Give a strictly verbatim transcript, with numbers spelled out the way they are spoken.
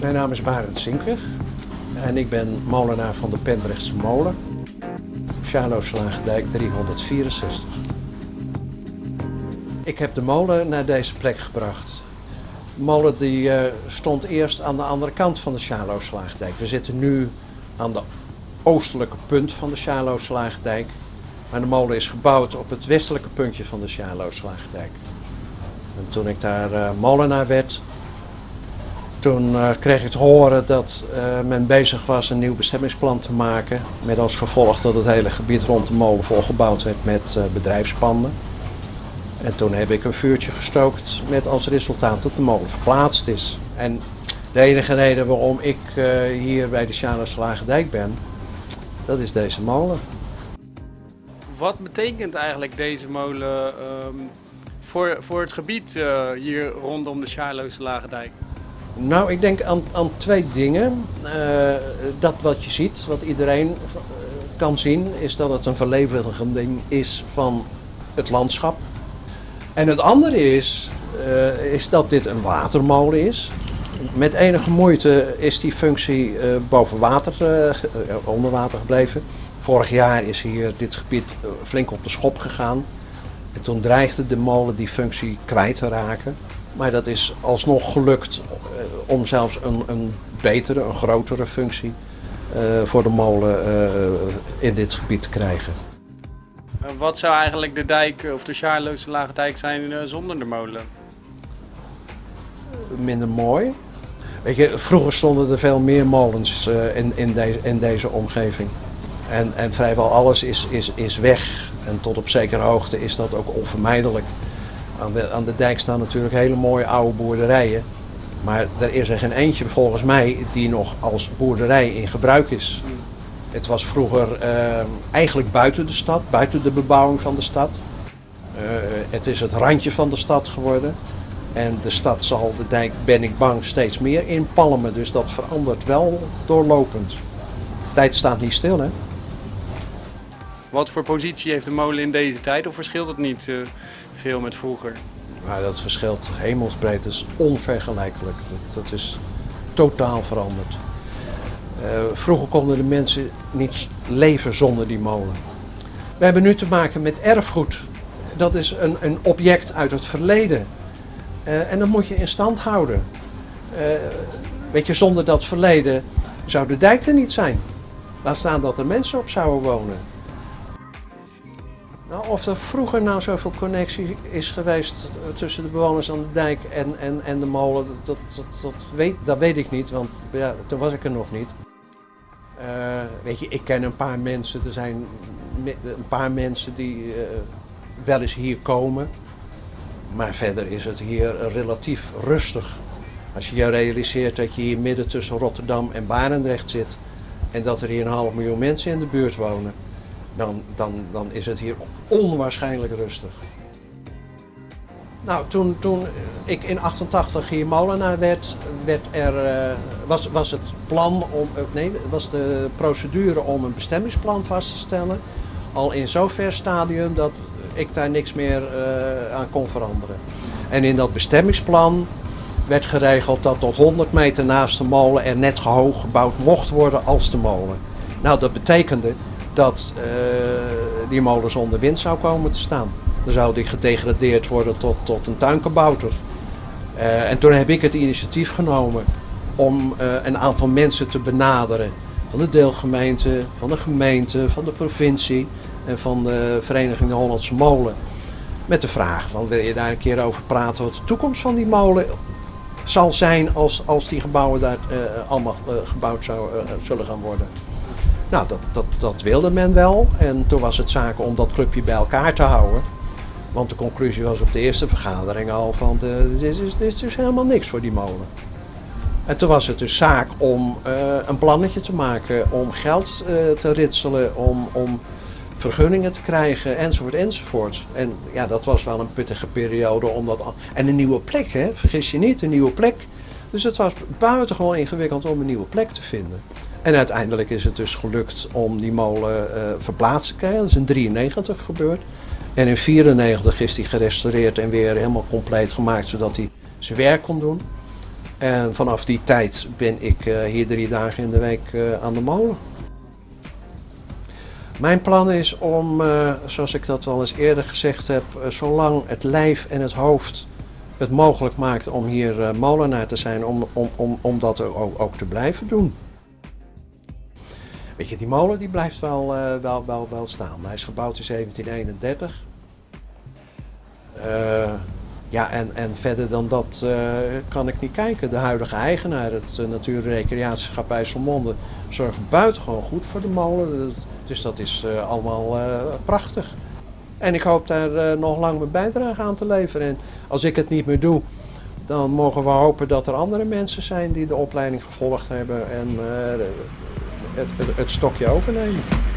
Mijn naam is Barend Zinkweg en ik ben molenaar van de Pendrechtse molen, Sjaloosslagedijk driehonderdvierenzestig. Ik heb de molen naar deze plek gebracht. De molen die, uh, stond eerst aan de andere kant van de Sjaloosslagedijk. We zitten nu aan de oostelijke punt van de Sjaloosslagedijk, maar de molen is gebouwd op het westelijke puntje van de Sjaloosslagedijk. En toen ik daar uh, molenaar werd, toen uh, kreeg ik te horen dat uh, men bezig was een nieuw bestemmingsplan te maken. Met als gevolg dat het hele gebied rond de molen volgebouwd werd met uh, bedrijfspanden. En toen heb ik een vuurtje gestookt met als resultaat dat de molen verplaatst is. En de enige reden waarom ik uh, hier bij de Sjaloosslagedijk ben, dat is deze molen. Wat betekent eigenlijk deze molen um, voor, voor het gebied uh, hier rondom de Sjaloosslagedijk? Nou, ik denk aan, aan twee dingen. Uh, dat wat je ziet, wat iedereen kan zien, is dat het een verlevendiging is van het landschap. En het andere is, uh, is dat dit een watermolen is. Met enige moeite is die functie uh, boven water, uh, onder water gebleven. Vorig jaar is hier dit gebied uh, flink op de schop gegaan. En toen dreigde de molen die functie kwijt te raken. Maar dat is alsnog gelukt uh, om zelfs een, een betere, een grotere functie uh, voor de molen uh, in dit gebied te krijgen. Wat zou eigenlijk de dijk of de Sjaloosslagedijk zijn uh, zonder de molen? Minder mooi. Weet je, vroeger stonden er veel meer molens uh, in, in, deze, in deze omgeving. En, en vrijwel alles is, is, is weg. En tot op zekere hoogte is dat ook onvermijdelijk. Aan de, aan de dijk staan natuurlijk hele mooie oude boerderijen. Maar er is er geen eentje volgens mij die nog als boerderij in gebruik is. Het was vroeger uh, eigenlijk buiten de stad, buiten de bebouwing van de stad. Uh, het is het randje van de stad geworden. En de stad zal de dijk, ben ik bang, steeds meer inpalmen. Dus dat verandert wel doorlopend. De tijd staat niet stil, hè? Wat voor positie heeft de molen in deze tijd of verschilt het niet uh, veel met vroeger? Maar dat verschilt hemelsbreed, dat is onvergelijkelijk. Dat, dat is totaal veranderd. Uh, vroeger konden de mensen niet leven zonder die molen. We hebben nu te maken met erfgoed. Dat is een, een object uit het verleden. Uh, en dat moet je in stand houden. Uh, weet je, zonder dat verleden zou de dijk er niet zijn. Laat staan dat er mensen op zouden wonen. Nou, of er vroeger nou zoveel connectie is geweest tussen de bewoners aan de dijk en, en, en de molen, dat, dat, dat, weet, dat weet ik niet, want ja, toen was ik er nog niet. Uh, weet je, ik ken een paar mensen, er zijn een paar mensen die uh, wel eens hier komen. Maar verder is het hier relatief rustig. Als je je realiseert dat je hier midden tussen Rotterdam en Barendrecht zit en dat er hier een half miljoen mensen in de buurt wonen, dan, dan, dan is het hier onwaarschijnlijk rustig. Nou, toen, toen ik in achtentachtig hier molenaar werd, werd er, uh, was, was het plan om, uh, nee, was de procedure om een bestemmingsplan vast te stellen al in zover stadium dat ik daar niks meer uh, aan kon veranderen. En in dat bestemmingsplan werd geregeld dat tot honderd meter naast de molen er net hoog gebouwd mocht worden als de molen. Nou, dat betekende dat uh, die molen zonder wind zou komen te staan. Dan zou die gedegradeerd worden tot, tot een tuinkabouter. Uh, en toen heb ik het initiatief genomen om uh, een aantal mensen te benaderen. Van de deelgemeente, van de gemeente, van de provincie en van de Vereniging de Hollandse Molen. Met de vraag van, wil je daar een keer over praten wat de toekomst van die molen zal zijn als, als die gebouwen daar uh, allemaal uh, gebouwd zou, uh, zullen gaan worden. Nou, dat, dat, dat wilde men wel en toen was het zaak om dat clubje bij elkaar te houden. Want de conclusie was op de eerste vergadering al van, de, dit, is, dit is dus helemaal niks voor die molen. En toen was het dus zaak om uh, een plannetje te maken, om geld uh, te ritselen, om, om vergunningen te krijgen, enzovoort, enzovoort. En ja, dat was wel een pittige periode. Omdat, en een nieuwe plek, hè? Vergis je niet, een nieuwe plek. Dus het was buitengewoon ingewikkeld om een nieuwe plek te vinden. En uiteindelijk is het dus gelukt om die molen uh, verplaatst te krijgen. Dat is in drieënnegentig gebeurd. En in vierennegentig is die gerestaureerd en weer helemaal compleet gemaakt, zodat hij zijn werk kon doen. En vanaf die tijd ben ik uh, hier drie dagen in de week uh, aan de molen. Mijn plan is om, uh, zoals ik dat al eens eerder gezegd heb, uh, zolang het lijf en het hoofd het mogelijk maakt om hier uh, molenaar te zijn, om, om, om, om dat ook, ook te blijven doen. Weet je, die molen die blijft wel, uh, wel, wel, wel staan. Hij is gebouwd in zeventien eenendertig. Uh, ja, en, en verder dan dat uh, kan ik niet kijken. De huidige eigenaar, het uh, Natuur- en Recreatieschap IJsselmonde, zorgt buitengewoon goed voor de molen. Dus dat is uh, allemaal uh, prachtig. En ik hoop daar uh, nog lang mijn bijdrage aan te leveren. En als ik het niet meer doe, dan mogen we hopen dat er andere mensen zijn die de opleiding gevolgd hebben en uh, het, het, het stokje overnemen.